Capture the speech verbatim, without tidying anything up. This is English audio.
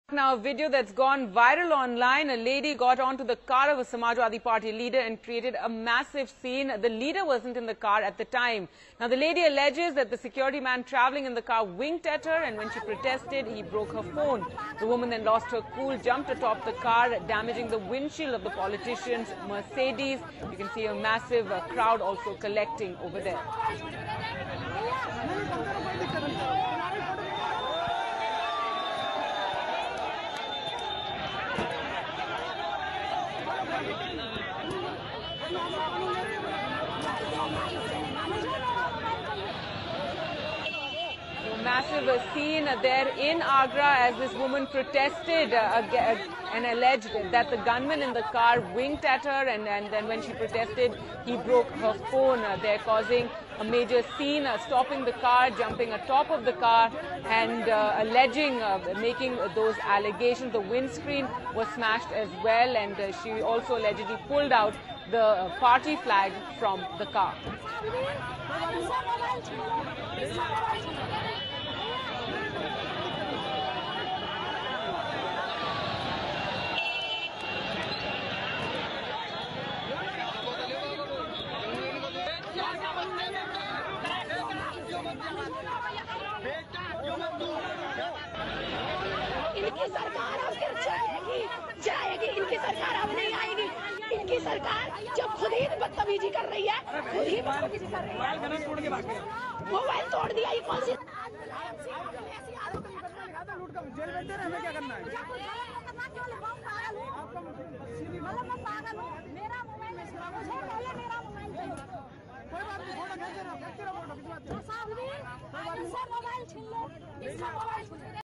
Now, a video that's gone viral online. A lady got onto the car of a Samajwadi Party leader and created a massive scene. The leader wasn't in the car at the time. Now, the lady alleges that the security man traveling in the car winked at her, and when she protested, he broke her phone. The woman then lost her cool, jumped atop the car, damaging the windshield of the politician's Mercedes. You can see a massive uh, crowd also collecting over there. So massive uh, scene there in Agra as this woman protested uh, and alleged that the gunman in the car winked at her, and, and then when she protested, he broke her phone. Uh, they're causing a major scene, uh, stopping the car, jumping atop of the car, and uh, alleging, uh, making those allegations. The windscreen was smashed as well, and uh, she also allegedly pulled out the uh, party flag from the car. इनकी सरकार अब फिर जाएगी जाएगी इनकी सरकार अब नहीं आएगी। इनकी सरकार जब खुद ही बदतमीजी कर रही है, खुद ही बदतमीजी कर रही है, मोबाइल तोड़ दिया। ये कौन सी जेल में तेरे हमें क्या करना है? मतलब मैं पागल हूँ, मेरा मोबाइल मुझे पहले मेरा मोबाइल दे। कोई बात नहीं, फोटो भेज देना, भेज देना फोटो, किसी बात नहीं। साहब जी, इससे मोबाइल छीन लो, इससे मोबाइल छीन लो।